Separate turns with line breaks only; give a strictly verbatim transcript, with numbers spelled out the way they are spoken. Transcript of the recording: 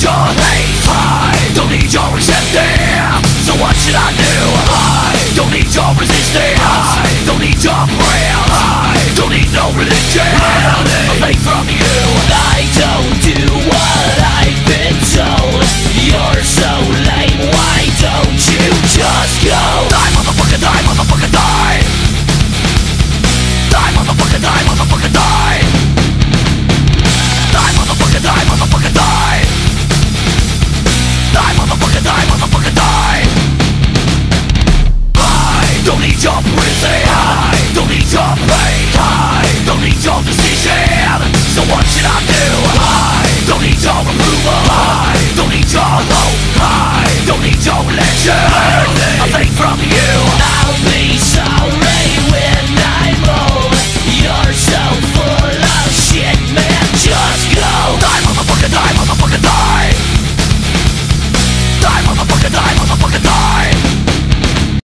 your hate, I don't need your acceptance. So what should I do? I don't need your resistance, I don't need your prayers, I don't need no religion.